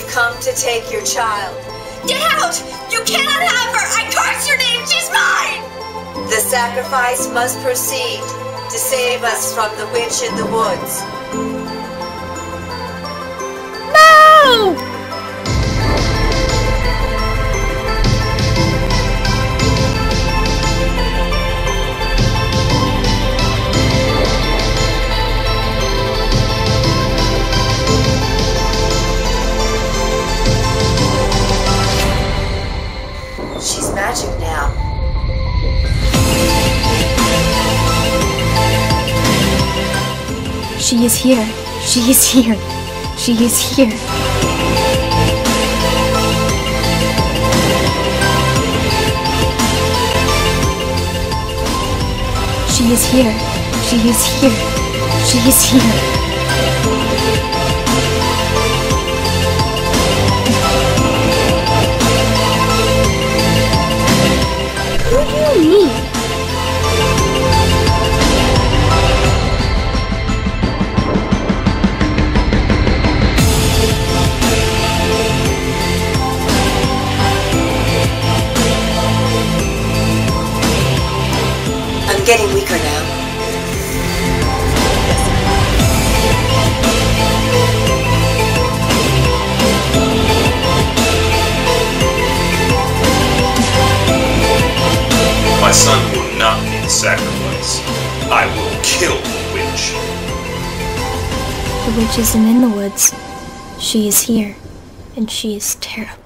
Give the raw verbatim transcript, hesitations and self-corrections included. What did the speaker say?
We've come to take your child. Get out! You cannot have her! I curse your name! She's mine! The sacrifice must proceed to save us from the witch in the woods. No! She's magic now. She is here. She is here. She is here. She is here. She is here. She is here. Who do you mean? I'm getting weaker now. My son will not be the sacrifice. I will kill the witch. The witch isn't in the woods. She is here, and she is terrible.